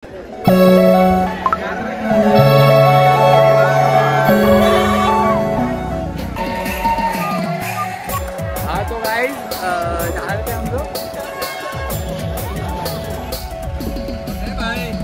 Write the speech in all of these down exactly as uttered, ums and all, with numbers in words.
हाँ तो गाइस जा रहे थे हम लोग भाई।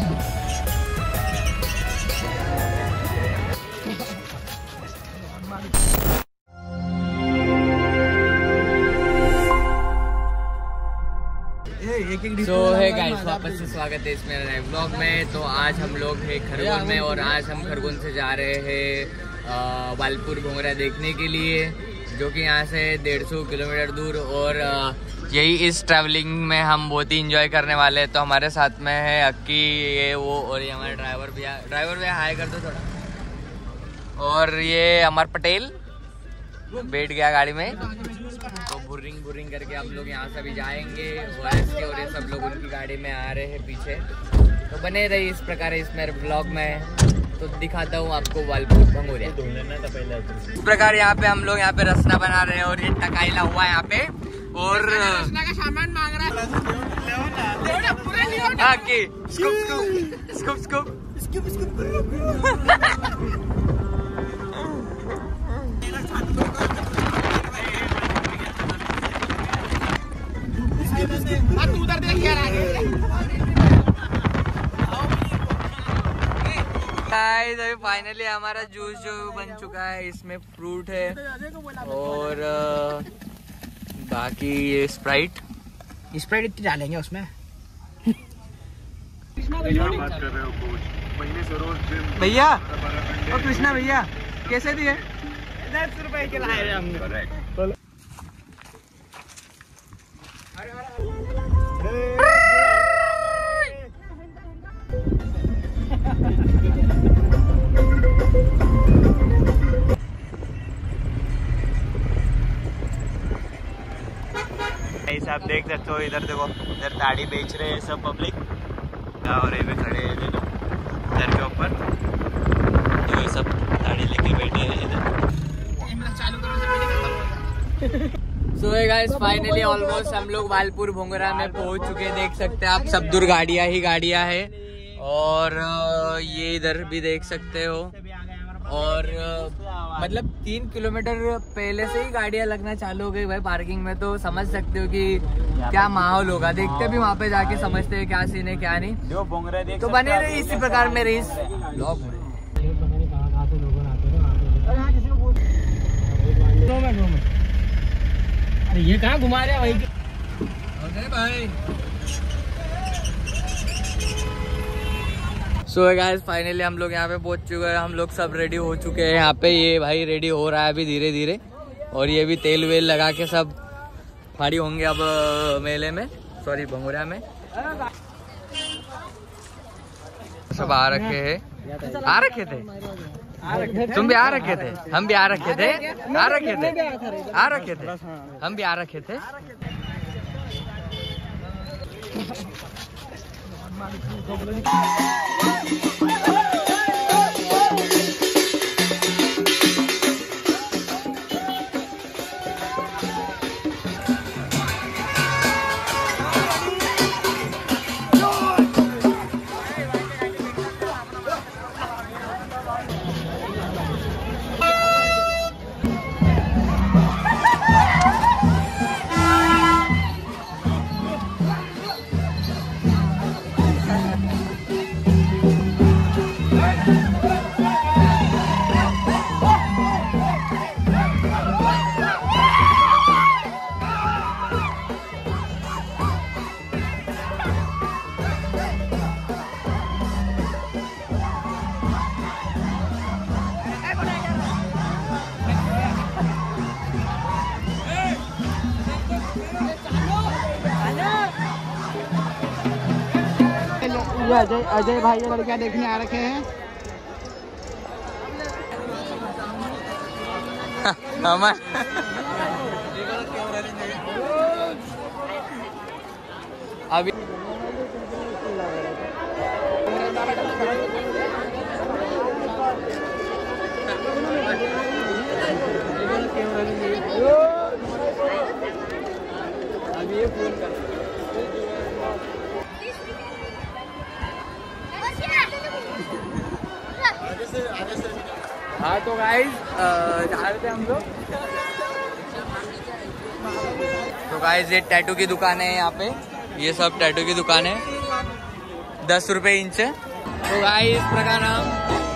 तो है गाइस, वापस से स्वागत है इस मेरे नए ब्लॉग में। तो आज हम लोग है खरगोन में और आज हम खरगोन से जा रहे हैं वालपुर भोंगरा देखने के लिए, जो कि यहाँ से डेढ़ सौ किलोमीटर दूर। और यही इस ट्रैवलिंग में हम बहुत ही इंजॉय करने वाले हैं। तो हमारे साथ में है अक्की, ये वो, और ये हमारे ड्राइवर भैया। ड्राइवर भैया हाय कर दो थोड़ा। और ये अमर पटेल बैठ गया गाड़ी में, तो बुरिंग बुरिंग करके हम लोग यहाँ से भी जाएंगे। और इसके और ये सब लोग उनकी गाड़ी में आ रहे हैं पीछे। तो बने रही इस प्रकार इस मेरे ब्लॉग में। तो दिखाता हूँ आपको वालपुर भंगोरिया। इस प्रकार यहाँ पे हम लोग यहाँ पे रसना बना रहे हैं और ये टकाइला हुआ है यहाँ पे। और रसना का सामान मांग रहा है। Scoop scoop scoop scoop. उधर देख यार गाइस, अभी फाइनली हमारा जूस जो बन चुका है, इसमें फ्रूट है और बाकी ये स्प्राइट स्प्राइट इतनी डालेंगे उसमें। भैया और कृष्णा भैया कैसे दिए? दस रुपए के लाए हमने। आप देख सकते हो, इधर देखो, इधर ताड़ी बेच रहे हैं सब पब्लिक। और ये भी खड़े हैं देखो इधर के ऊपर, तो ये सब ताड़ी लेके बैठे हैं इधर। सो गाइस, फाइनली ऑलमोस्ट हम लोग वालपुर भोंगरा में पहुंच चुके हैं। देख सकते हैं आप, सब दूर गाड़ियां ही गाड़ियां है। और ये इधर भी देख सकते हो। और मतलब तीन किलोमीटर पहले से ही गाड़ियां लगना चालू हो गई भाई पार्किंग में। तो समझ सकते हो कि क्या माहौल होगा। देखते भी वहाँ पे जाके समझते हैं क्या सीन है क्या नहीं। तो बने रही इसी प्रकार में इस ब्लॉग में। अरे ये कहाँ घुमा रहे भाई? भाई सो गाइस, फाइनली हम लोग यहाँ पे पहुंच चुके हैं। हम लोग सब रेडी हो चुके हैं यहाँ पे। ये भाई रेडी हो रहा है अभी धीरे धीरे। और ये भी तेल वेल लगा के सब फाड़ी होंगे अब मेले में, सॉरी भंगोरिया में। सब आ रखे हैं, आ रखे थे, तुम भी आ रखे थे, हम भी आ रखे थे, आ रखे थे, आ रखे थे, हम भी आ रखे थे। ये अजय अजय भाई ये लड़कियां देखने आ रखे हैं। अभी अभी ये फोन कर हाँ तो गाइस जा रहे थे हम लोग। तो गाइस ये टैटू की दुकान है यहाँ पे, ये सब टैटू की दुकान है, दस रुपये इंच है। तो गाइस इस प्रकार हम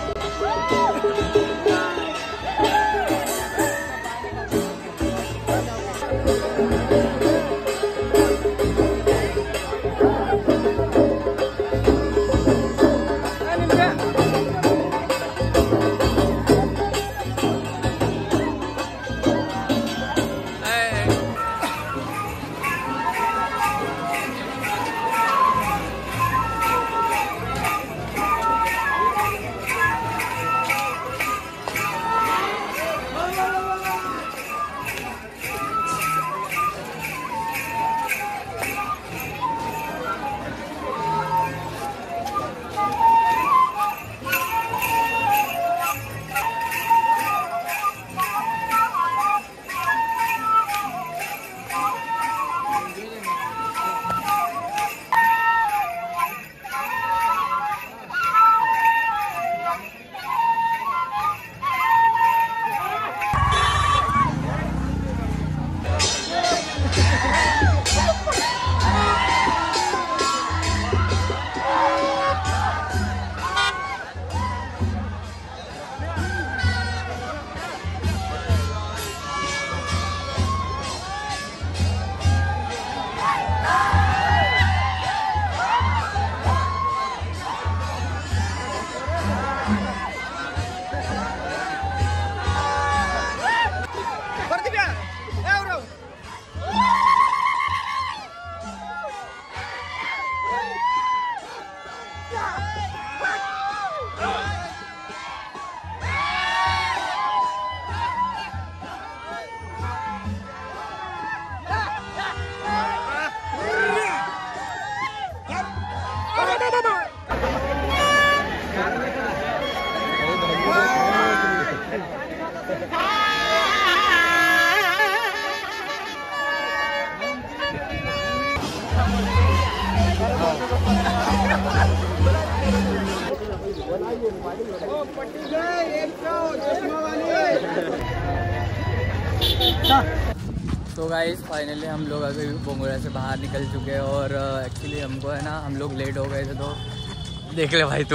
तो गाइस फाइनली हम लोग अभी बोंगोरा से बाहर निकल चुके हैं और एक्चुअली uh, हमको है ना, हम लोग लेट हो गए थे तो देख ले भाई तू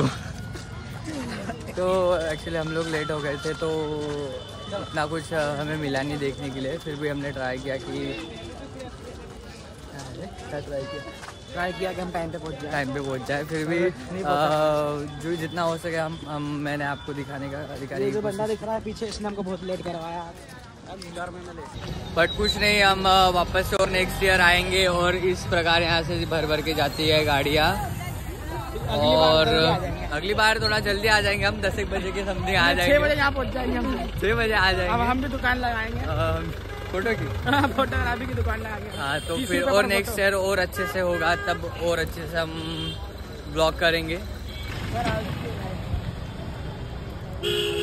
तो एक्चुअली हम लोग लेट हो गए थे तो इतना कुछ uh, हमें मिला नहीं देखने के लिए। फिर भी हमने ट्राई किया कि क्या ट्राई किया ट्राई किया कि हम टाइम पे पहुंच जाए टाइम पे पहुंच जाए फिर भी uh, जो जितना हो सके हम, हम मैंने आपको दिखाने का दिखाने की बंदा दिख रहा है पीछे, इसने हमको बहुत लेट करवाया। बट कुछ नहीं, हम वापस से और नेक्स्ट ईयर आएंगे और इस प्रकार यहाँ से भर भर के जाती है गाड़ियाँ। और अगली बार थोड़ा जल्दी आ जाएंगे हम, दस एक बजे के समथिंग आ जाएंगे, छह बजे यहाँ पहुँच जाएंगे हम, छह बजे आ जाएंगे। अब हम भी दुकान लगाएंगे फोटो की फोटोग्राफी की दुकान लगाएंगे। हाँ तो फिर और नेक्स्ट ईयर और अच्छे से होगा, तब और अच्छे से हम ब्लॉग करेंगे।